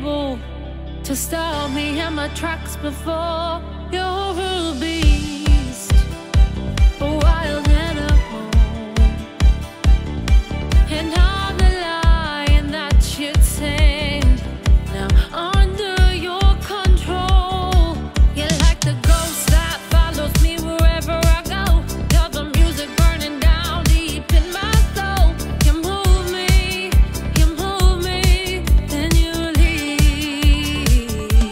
able to stop me in my tracks before. You're a beast, a wild animal, and all the lying that you'd send now under your control. You're like the ghost that follows me wherever I go. You're the music burning down deep in my soul. You move me, then you leave.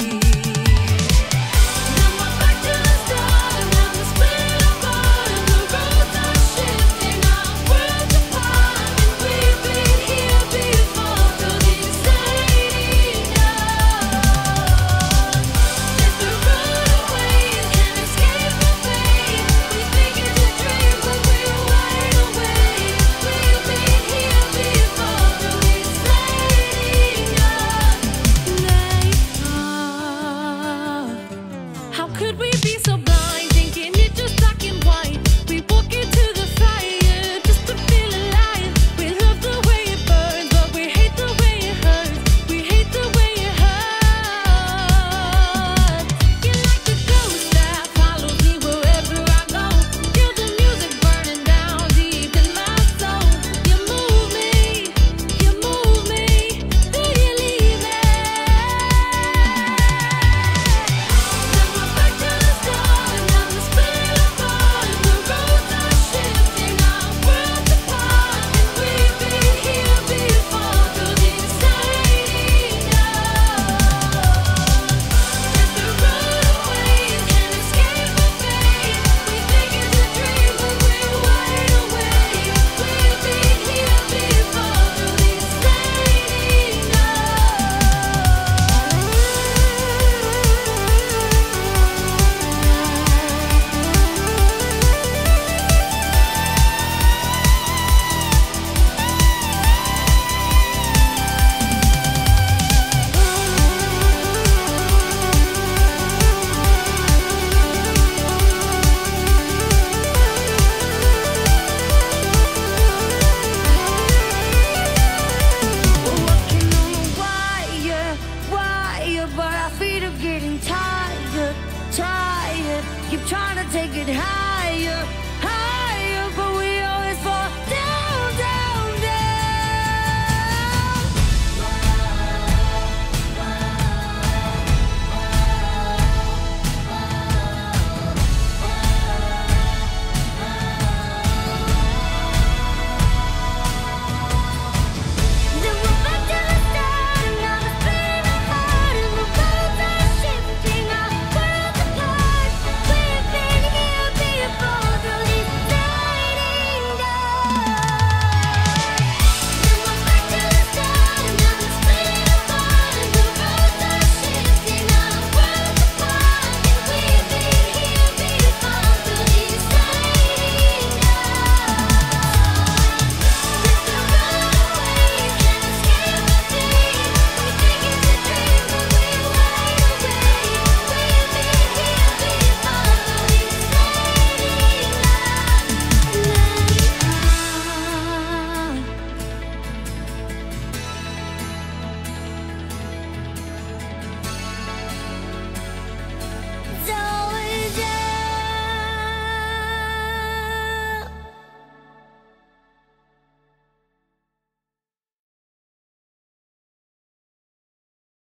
Now we're back to the start, and now we're split apart, and the roads are shifting, our worlds apart, and we've been here before, through these fading days. If the runaways can't escape the pain, we think it's a dream, but we're wide awake. We've been here before, through these fading days. How could we be so blind, thinking it's just black and white? We walk into the fire just to feel alive. We love the way it burns, but we hate the way it hurts. We hate the way it hurts. You're like the ghost that follows me wherever I go. Feel the music burning down deep in my soul. You move me, then you leave me. Now we're back to the start, and now we're split apart, and the roads are shifting, our worlds apart, and we've been here before, through these fading days. If the runaways can't escape the pain, we think it's a dream, but we're wide awake. We've been here before, through these fading Walking on a wire, but our feet are getting tired. Keep trying to take it higher.